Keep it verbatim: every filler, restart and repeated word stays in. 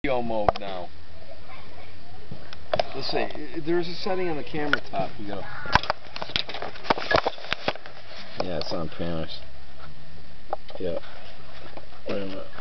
video mode now. Let's see. There's a setting on the camera top. You go. Yeah, it's on Paris. Yeah. Wait a minute.